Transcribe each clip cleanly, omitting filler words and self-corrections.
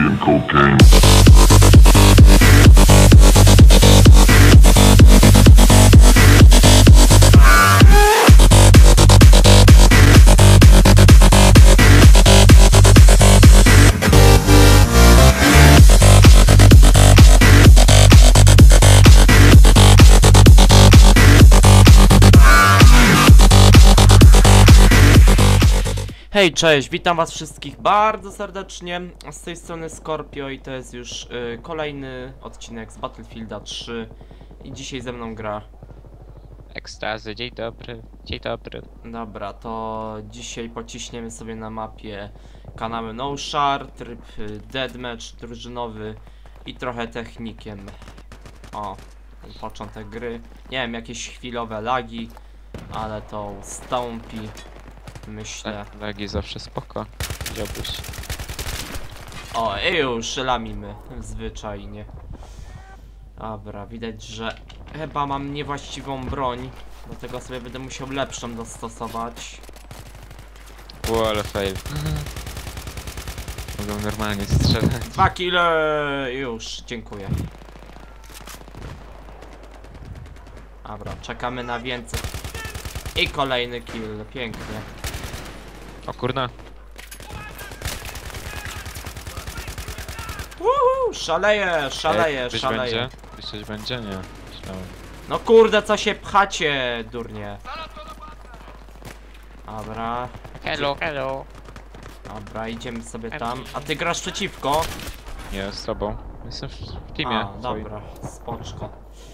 and cocaine. Hej, cześć, witam was wszystkich bardzo serdecznie, z tej strony Scorpio i to jest już kolejny odcinek z Battlefielda 3 i dzisiaj ze mną gra. Ekstazy, dzień dobry, dzień dobry. Dobra, to dzisiaj pociśniemy sobie na mapie kanały No Shar, tryb Deathmatch, drużynowy i trochę technikiem. O, ten początek gry, nie wiem, jakieś chwilowe lagi, ale to ustąpi. Myślę. Tak, lagi zawsze spoko. Widziałbyś. O, i już lamimy. Zwyczajnie. Dobra, widać, że chyba mam niewłaściwą broń. Dlatego sobie będę musiał lepszą dostosować. Ło, ale fail. Mogą normalnie strzelać. 2 kile! Już, dziękuję. Dobra, czekamy na więcej. I kolejny kill, pięknie. O kurna. Szaleję, szaleję, Coś szaleję. będzie? Coś będzie? Nie. Myślałem. No kurde, co się pchacie, durnie. Dobra. Hello, hello. Dobra, idziemy sobie tam. A ty grasz przeciwko? Nie, z tobą. Jestem w teamie. A, dobra, spoczko.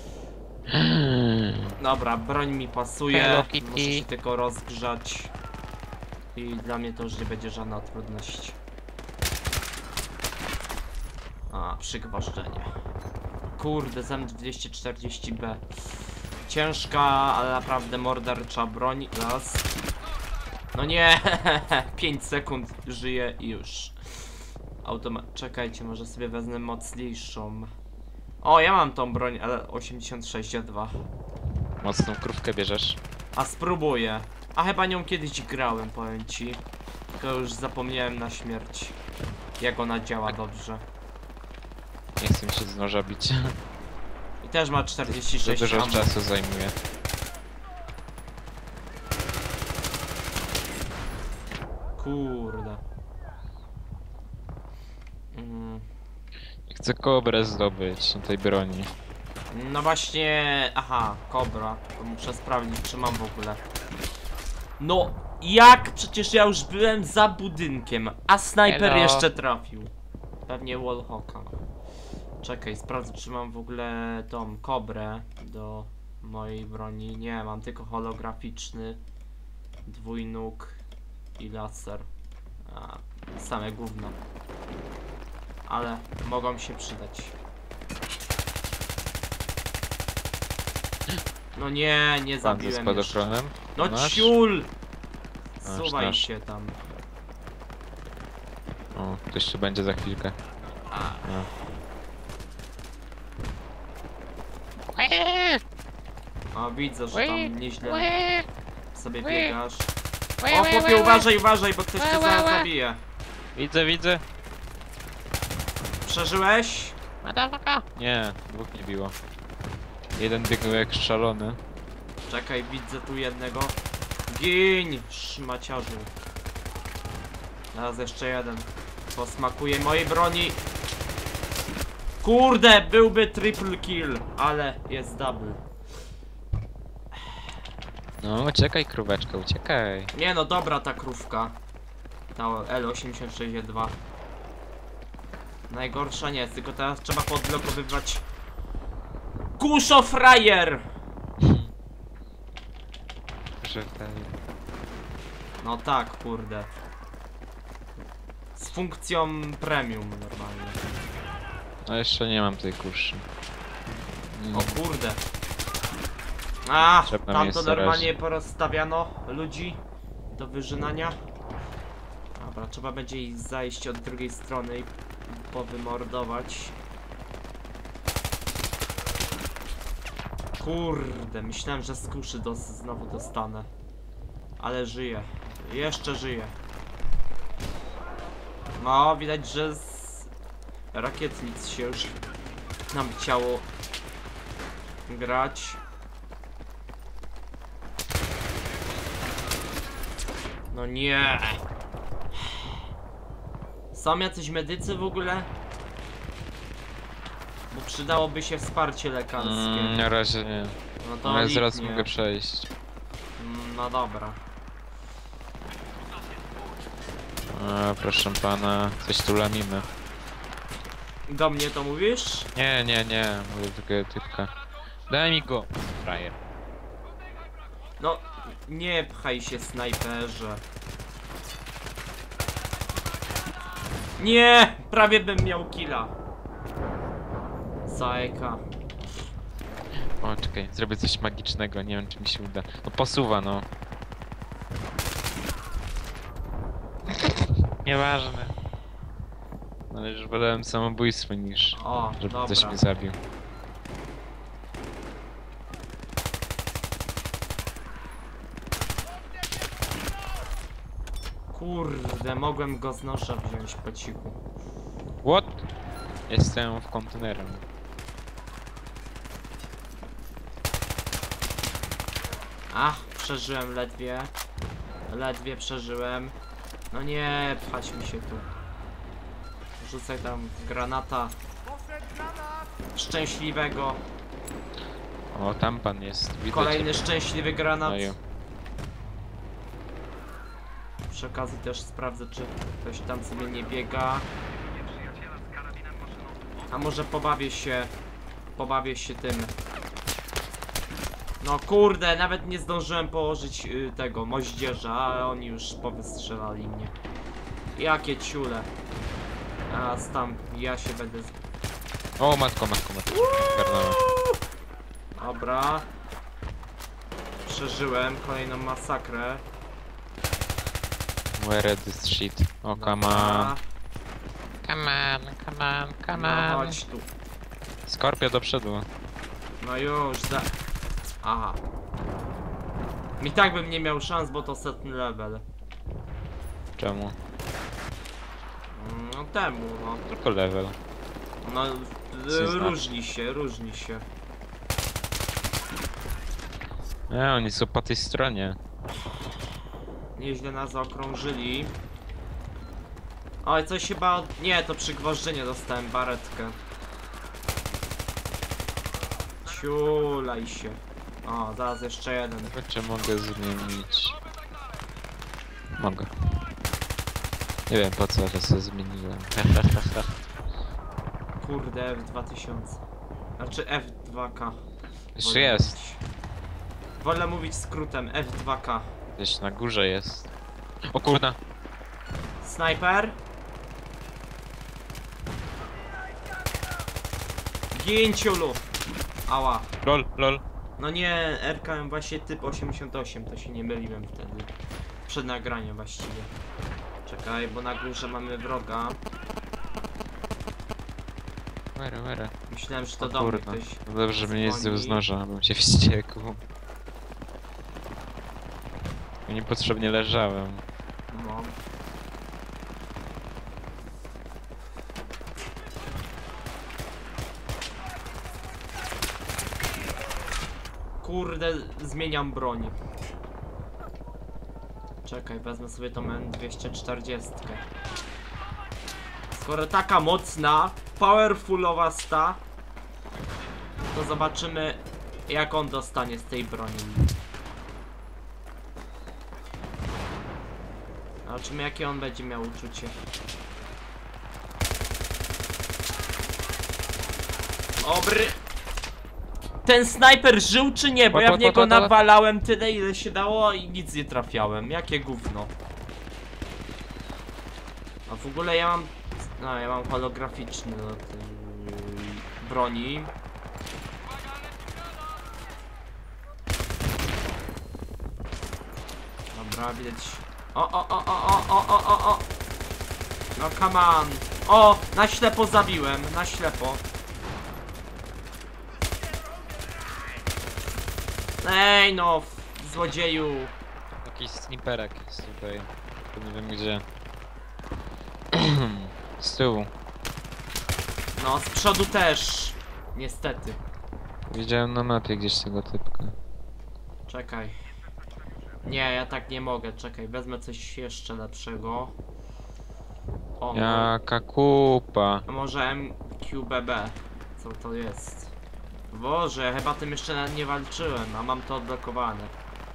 Dobra, broń mi pasuje. Hello, Muszę Kitty. się tylko rozgrzać. I dla mnie to już nie będzie żadna trudność. A, przygwożdżenie. Kurde, ZM240B. Ciężka, ale naprawdę mordercza broń. Raz. No nie, 5 sekund żyje i już. Czekajcie, może sobie wezmę mocniejszą. O, ja mam tą broń, ale 86A2. Mocną krówkę bierzesz. A spróbuję. A chyba nią kiedyś grałem, powiem ci. Tylko już zapomniałem na śmierć. Jak ona działa dobrze. Nie chcę mi się z noża bić. I też ma Za 46 dużo ammo. czasu zajmuje. Kurde. Chcę kobrę zdobyć na tej broni. No właśnie, aha, kobra. To muszę sprawdzić, czy mam w ogóle. No, jak? Przecież ja już byłem za budynkiem, a snajper Hello. jeszcze trafił. Pewnie wallhacka. Czekaj, sprawdzę, czy mam w ogóle tą kobrę do mojej broni. Nie, mam tylko holograficzny, dwójnóg i laser. A, same gówno. Ale mogą się przydać. No nie, nie Pan ze zabiłem jeszcze. spadochronem. No Masz? ciul! Masz, Suwaj masz. się tam. O, to jeszcze będzie za chwilkę. A, No. o, widzę, że tam nieźle sobie Ły. biegasz. O, chłopie, uważaj, uważaj, bo ktoś cię zaraz zabije. Widzę, widzę. Przeżyłeś? Nie, dwóch nie biło. Jeden biegł jak szalony. Czekaj, widzę tu jednego. Giń, szmaciarzu. Teraz jeszcze jeden. Posmakuje mojej broni. Kurde, byłby triple kill, ale jest double. No, uciekaj króweczka, uciekaj. Nie no, dobra ta krówka. Ta L86E2. Najgorsza nie jest, tylko teraz trzeba podblokowywać. Kuszo frajer! Że ten... No tak, kurde. Z funkcją premium normalnie. No jeszcze nie mam tej kuszy. O kurde. A, Trzeba tam to miejsce normalnie razić. porozstawiano ludzi do wyżynania. Dobra, trzeba będzie ich zajść od drugiej strony i powymordować. Kurde, myślałem, że z kuszy znowu dostanę. Ale żyje. Jeszcze żyje. No, widać, że rakietnic się już nam chciało grać. No nie. Są jacyś medycy w ogóle? Bo przydałoby się wsparcie lekarskie. Na razie nie. No to Ale zaraz lipnie. mogę przejść. No dobra. Proszę pana, coś tu lamimy. Do mnie to mówisz? Nie, mówię tylko typka. Daj mi go, frajer. No, nie pchaj się, snajperze. Nie! Prawie bym miał killa. Zajka. O, czekaj, zrobię coś magicznego, nie wiem czy mi się uda. No posuwa, no. Nieważne. Ale już wolałem samobójstwo niż O, żeby dobra. ktoś mnie zabił. Kurde, mogłem go z noża wziąć po cichu. What? Jestem w kontenerem. Ach, przeżyłem ledwie. Ledwie przeżyłem. No nie, pchać mi się tu. Rzucaj tam granata. Szczęśliwego. O, tam pan jest. Widać. Kolejny szczęśliwy granat. No i- Przy okazji też sprawdzę, czy ktoś tam sobie nie biega. A może pobawię się tym. No kurde, nawet nie zdążyłem położyć tego moździerza, ale oni już powystrzelali mnie. Jakie ciule. A tam ja się będę... O, matko. Garnąłem. Dobra. Przeżyłem kolejną masakrę. Where this shit? O, come on. Come No on. chodź tu. Skorpio do przodu. No już, Aha. I tak bym nie miał szans, bo to setny level. Czemu? No temu, no. Tylko level. No, Co znaczy? różni się. Oni są po tej stronie. Nieźle nas zaokrążyli. Oj, coś chyba... Nie, to przygwożdżenie dostałem, baretkę. Ciulaj się. O, zaraz jeszcze jeden. Czy mogę zmienić? Mogę. Nie wiem po co, ale sobie zmieniłem. Kurde, F2000. Znaczy F2K. Jeszcze Wolę jest. mówić. Wolę mówić skrótem F2K. Gdzieś na górze jest. O kurna. Snajper. Gin, ciulu. Ała. Lol. No nie, RKM właśnie typ 88, to się nie myliłem wtedy. Przed nagraniem właściwie. Czekaj, bo na górze mamy wroga. Where? Myślałem, że to O do mnie kurna. ktoś No dobrze, żeby nie zdjął z dzwoni. noża, bym się wściekł. Niepotrzebnie leżałem. No. Kurde, zmieniam broń. Czekaj, wezmę sobie tą N240. Skoro taka mocna, powerfulowa sta, to zobaczymy, jak on dostanie z tej broni. Zobaczymy, jakie on będzie miał uczucie. Dobry. Ten snajper żył czy nie? Bo ja w niego nawalałem tyle, ile się dało i nic nie trafiałem. Jakie gówno. A w ogóle ja mam... No, ja mam holograficzny do tej broni. Dobra, widać... O! No come on. O! Na ślepo zabiłem, na ślepo. Ej no, złodzieju. Jakiś sniperek jest tutaj. To nie wiem gdzie. Z tyłu. No, z przodu też. Niestety. Widziałem na mapie gdzieś tego typka. Czekaj. Nie, ja tak nie mogę. Czekaj, wezmę coś jeszcze lepszego. O, Jaka kupa. może MQBB. Co to jest? Boże, ja chyba tym jeszcze nawet nie walczyłem, a mam to odblokowane.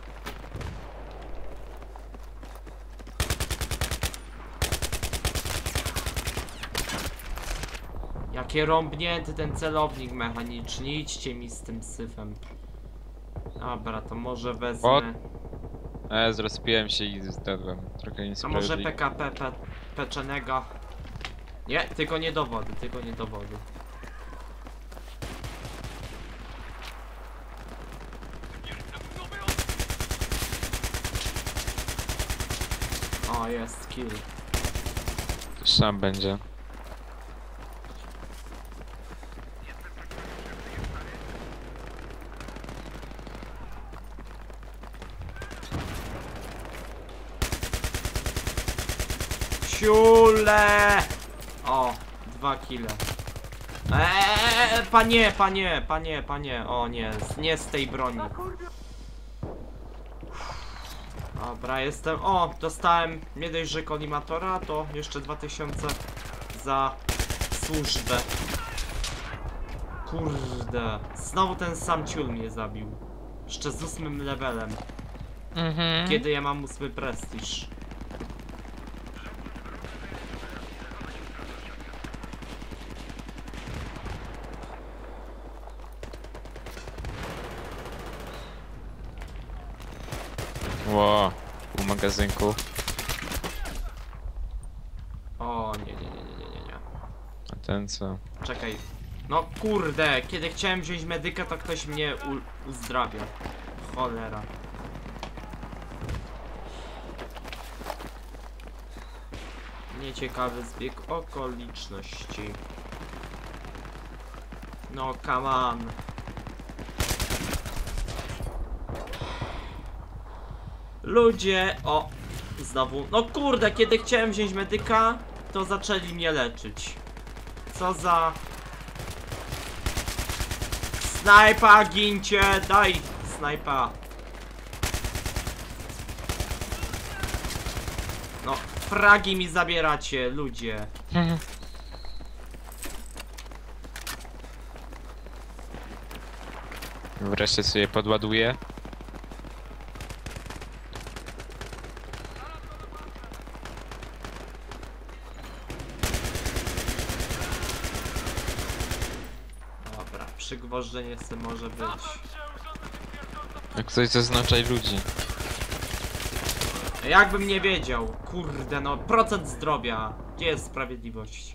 Jakie rąbnięty ten celownik mechaniczny. Idźcie mi z tym syfem. Dobra, to może wezmę... Zrozpiłem się i zdadłem. Trochę A może niesprawiedliwie. PKP peczenego? Nie, tylko nie do wody, tylko nie do wody. O, jest kill. Też sam będzie. Ciule! O, 2 kile. Panie. O nie, nie z tej broni. Dobra, jestem. O, dostałem nie dość, że kolimatora, to jeszcze 2000 za służbę. Kurde. Znowu ten sam ciul mnie zabił. Jeszcze z 8 levelem. Kiedy ja mam 8 prestiż? Ło, pół magazynku. O, nie. A ten co? Czekaj. No kurde, kiedy chciałem wziąć medyka, to ktoś mnie uzdrawia. Cholera. Nieciekawy zbieg okoliczności. No, come on. Ludzie, o, znowu. No kurde, kiedy chciałem wziąć medyka, to zaczęli mnie leczyć. Co za... Snajpa, gincie, daj snajpa. No, fragi mi zabieracie, ludzie. Wreszcie sobie podładuję. Dobra, przygwożdżenie sobie może być. Jak ktoś zaznaczaj ludzi. Jakbym nie wiedział, kurde no, procent zdrowia. Gdzie jest sprawiedliwość?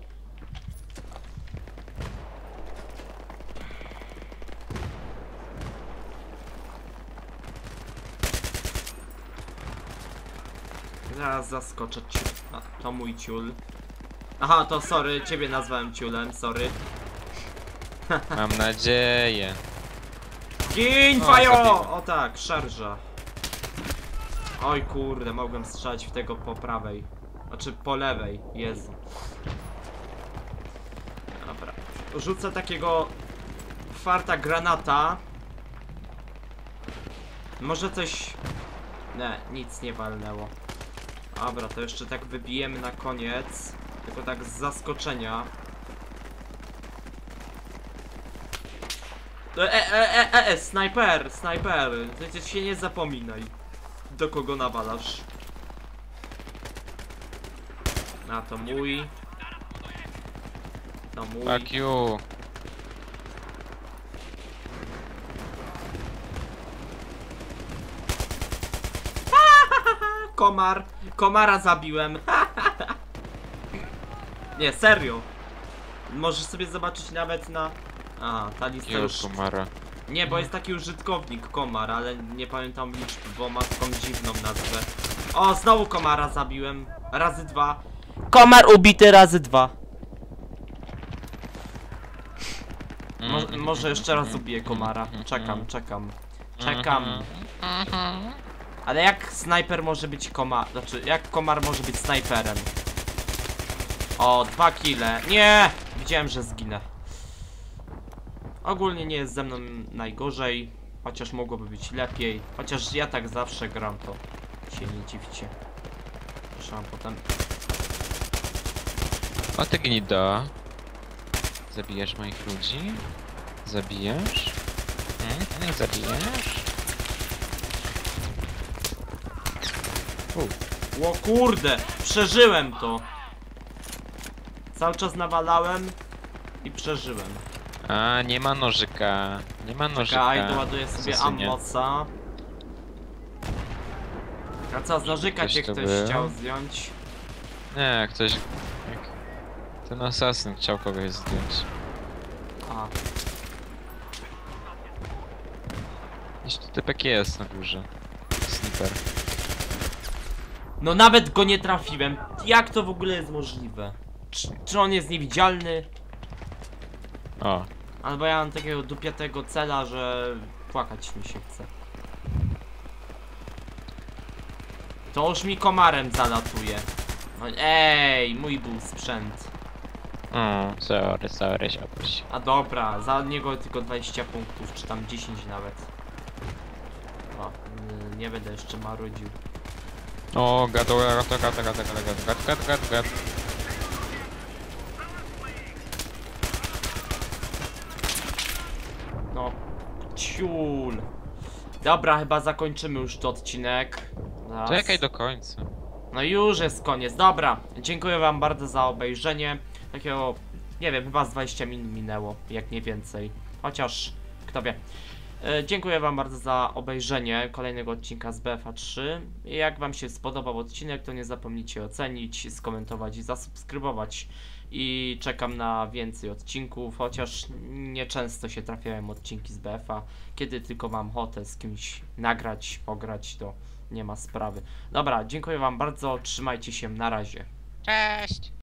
Zaraz zaskoczę cię. A, to mój ciul. Aha, to sorry, ciebie nazwałem ciulem, sorry. Mam nadzieję. Gin, O, fajo! zabiłem. O tak, szarża. Oj kurde, mogłem strzelać w tego po prawej. Znaczy po lewej, Jezu. Dobra. Rzucę takiego farta granata. Może coś... Nie, nic nie walnęło. Dobra, to jeszcze tak wybijemy na koniec. Tylko tak z zaskoczenia. Snajper, snajper. Przecież się nie zapominaj. Do kogo nawalasz. A to mój. To mój. Fuck you. Komar. Komara zabiłem. Nie, serio. Możesz sobie zobaczyć nawet na... A, ta lista już... Komara. Nie, bo jest taki użytkownik komar, ale nie pamiętam liczby, bo ma taką dziwną nazwę. O, znowu komara zabiłem. Razy 2. Komar ubity razy 2. Może jeszcze raz ubiję komara. Czekam. Ale jak snajper może być komar... Znaczy, jak komar może być snajperem? O, 2 kile. Nie! Widziałem, że zginę. Ogólnie nie jest ze mną najgorzej, chociaż mogłoby być lepiej. Chociaż ja tak zawsze gram, to się nie dziwcie. Proszę, potem... O ty gnido. Zabijasz moich ludzi? Zabijasz? Nie zabijesz? O kurde! Przeżyłem to! Cały czas nawalałem i przeżyłem. A, nie ma nożyka. Nie ma nożyka. Czekaj, doładuję sobie Asasynie. ammosa. A co, z nożyka Ktoś cię to ktoś był? chciał zdjąć? Nie, ktoś... Ten asasyn chciał kogoś zdjąć. A, Gdzieś tu typek jest na górze. Sniper. no nawet go nie trafiłem. Jak to w ogóle jest możliwe? Czy on jest niewidzialny? O, Albo ja mam takiego dupiatego cela, że płakać mi się chce. To już mi komarem zalatuje. No, ej, mój był sprzęt. sorry, siapuś. A dobra, za niego tylko 20 punktów, czy tam 10 nawet. O, nie będę jeszcze marudził. O, gad. No, ciul. Dobra, chyba zakończymy już ten odcinek. Zaraz. Czekaj do końca. No już jest koniec. Dobra, dziękuję wam bardzo za obejrzenie. Takiego, nie wiem, chyba z 20 minut minęło, jak nie więcej. Chociaż, kto wie. Dziękuję wam bardzo za obejrzenie kolejnego odcinka z BFA 3. Jak wam się spodobał odcinek, to nie zapomnijcie ocenić, skomentować i zasubskrybować. I czekam na więcej odcinków, chociaż nieczęsto się trafiają odcinki z BFA. Kiedy tylko mam ochotę z kimś nagrać, pograć, to nie ma sprawy. Dobra, dziękuję wam bardzo, trzymajcie się, na razie. Cześć!